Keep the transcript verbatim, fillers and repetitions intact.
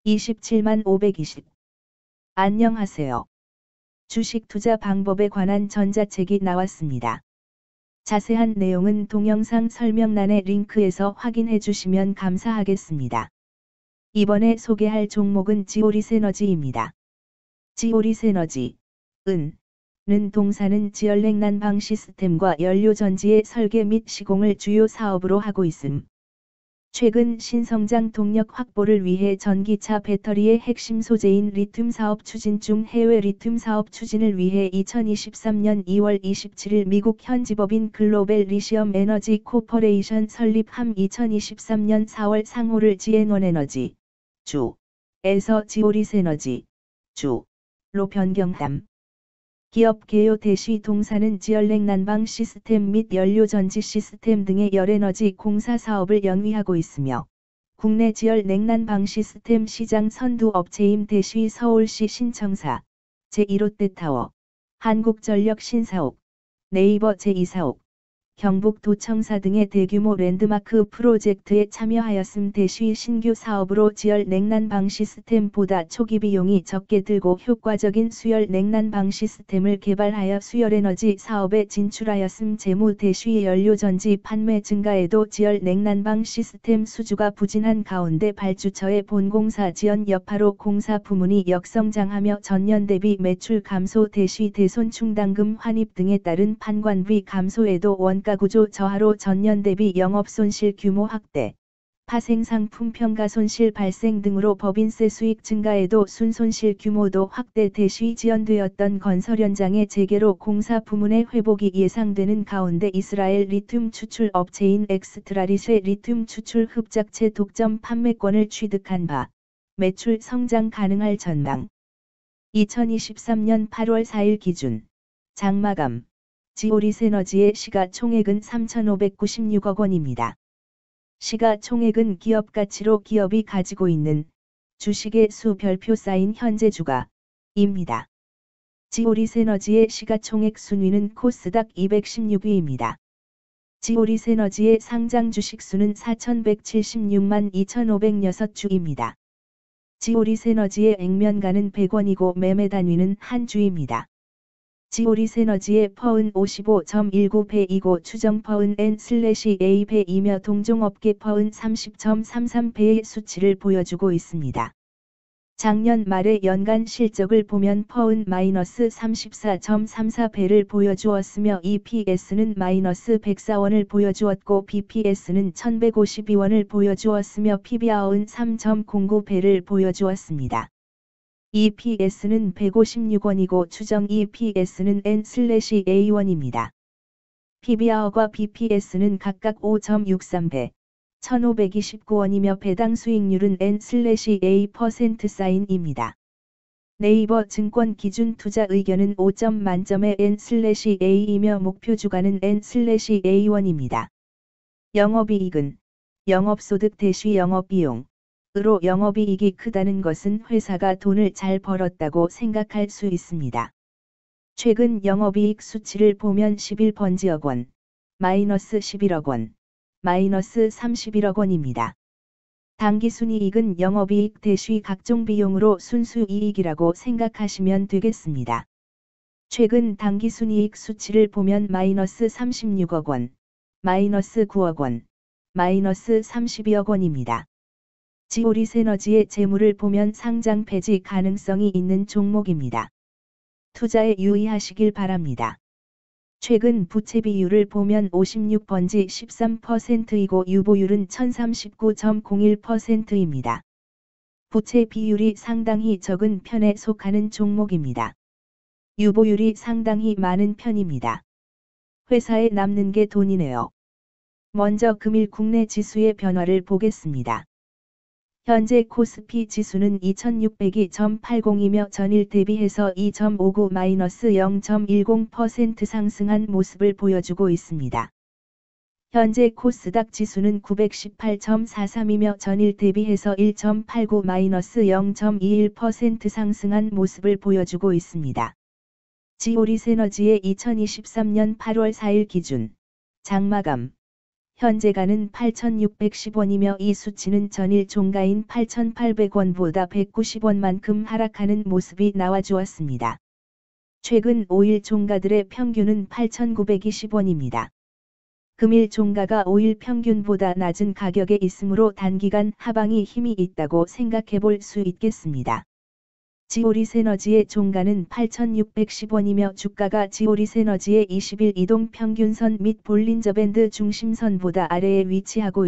이십칠만 오백이십. 안녕하세요. 주식 투자 방법에 관한 전자책이 나왔습니다. 자세한 내용은 동영상 설명란의 링크에서 확인해 주시면 감사하겠습니다. 이번에 소개할 종목은 지오리스에너지입니다. 지오리스에너지, 은, 는 동사는 지열냉난방 시스템과 연료전지의 설계 및 시공을 주요 사업으로 하고 있음. 최근 신성장 동력 확보를 위해 전기차 배터리의 핵심 소재인 리튬 사업 추진 중 해외 리튬 사업 추진을 위해 이천이십삼년 이월 이십칠일 미국 현지법인 글로벌 리시엄 에너지 코퍼레이션 설립함. 이천이십삼년 사월 상호를 지엔원에너지, 주,에서 지오리스에너지, 주,로 변경함. 기업 개요 대시 동사는 지열냉난방 시스템 및 연료전지 시스템 등의 열에너지 공사 사업을 영위하고 있으며 국내 지열냉난방 시스템 시장 선두 업체임 대시 서울시 신청사, 제일 롯데타워, 한국전력 신사옥, 네이버 제이사옥, 경북도청사 등의 대규모 랜드마크 프로젝트에 참여하였음. 대시 신규 사업으로 지열 냉난방 시스템보다 초기 비용이 적게 들고 효과적인 수열 냉난방 시스템을 개발하여 수열에너지 사업에 진출하였음. 재무 대시 연료전지 판매 증가에도 지열 냉난방 시스템 수주가 부진한 가운데 발주처의 본공사 지연 여파로 공사 부문이 역성장하며 전년 대비 매출 감소 대시 대손충당금 환입 등에 따른 판관비 감소에도 원 가구조 저하로 전년 대비 영업손실 규모 확대, 파생상품 평가손실 발생 등으로 법인세 수익 증가에도 순손실 규모도 확대 대시 지연되었던 건설 현장의 재개로 공사 부문의 회복이 예상되는 가운데 이스라엘 리튬 추출 업체인 엑스트라릿의 리튬 추출 흡작체 독점 판매권을 취득한 바 매출 성장 가능할 전망. 이천이십삼년 팔월 사일 기준 장마감 지오리스에너지의 시가총액은 삼천오백구십육억 원입니다. 시가총액은 기업가치로 기업이 가지고 있는 주식의 수 별표 쌓인 현재 주가입니다. 지오리스에너지의 시가총액 순위는 코스닥 이백십육위입니다. 지오리스에너지의 상장 주식 수는 사천백칠십육만 이천오백육 주입니다. 지오리스에너지의 액면가는 백 원이고 매매 단위는 한 주입니다. 지오리스에너지의 퍼은 오십오 점 일구 배이고 추정 퍼은 엔/에이 배이며 동종업계 퍼은 삼십 점 삼삼 배의 수치를 보여주고 있습니다. 작년 말의 연간 실적을 보면 퍼은 마이너스 삼십사 점 삼사 배를 보여주었으며 이피에스는 마이너스 백사 원을 보여주었고 비피에스는 천백오십이 원을 보여주었으며 피비알은 삼 점 공구 배를 보여주었습니다. 이피에스는 백오십육 원이고 추정 이피에스는 엔/에이 원입니다. 피비알과 비피에스는 각각 오 점 육삼 배, 천오백이십구 원이며 배당 수익률은 엔/에이 퍼센트 사인입니다. 네이버 증권 기준 투자 의견은 오 점 만점의 엔/에이이며 목표 주가는 엔/에이 원입니다. 영업이익은 영업소득 대시 영업비용 으로 영업이익이 크다는 것은 회사가 돈을 잘 벌었다고 생각할 수 있습니다. 최근 영업이익 수치를 보면 십일 번지억 원, 마이너스 십일억 원, 마이너스 삼십일억 원입니다. 당기순이익은 영업이익 대시 각종 비용으로 순수이익이라고 생각하시면 되겠습니다. 최근 당기순이익 수치를 보면 마이너스 삼십육억 원, 마이너스 구억 원, 마이너스 삼십이억 원입니다. 지오리스에너지의 재물을 보면 상장 폐지 가능성이 있는 종목입니다. 투자에 유의하시길 바랍니다. 최근 부채 비율을 보면 오십육 번지 십삼 퍼센트이고 유보율은 천삼십구 점 공일 퍼센트입니다. 부채 비율이 상당히 적은 편에 속하는 종목입니다. 유보율이 상당히 많은 편입니다. 회사에 남는 게 돈이네요. 먼저 금일 국내 지수의 변화를 보겠습니다. 현재 코스피 지수는 이천육백이 점 팔공이며 전일 대비해서 이 점 오구 마이너스 영 점 일공 퍼센트 상승한 모습을 보여주고 있습니다. 현재 코스닥 지수는 구백십팔 점 사삼이며 전일 대비해서 일 점 팔구 마이너스 영 점 이일 퍼센트 상승한 모습을 보여주고 있습니다. 지오리스에너지의 이천이십삼년 팔월 사일 기준 장마감 현재가는 팔천육백십 원이며 이 수치는 전일 종가인 팔천팔백 원보다 백구십 원만큼 하락하는 모습이 나와주었습니다. 최근 오 일 종가들의 평균은 팔천구백이십 원입니다. 금일 종가가 오 일 평균보다 낮은 가격에 있으므로 단기간 하방이 힘이 있다고 생각해 볼 수 있겠습니다. 지오리스에너지의 종가는 팔천육백십 원이며 주가가 지오리스에너지의 이십 일 이동 평균선 및 볼린저밴드 중심선보다 아래에 위치하고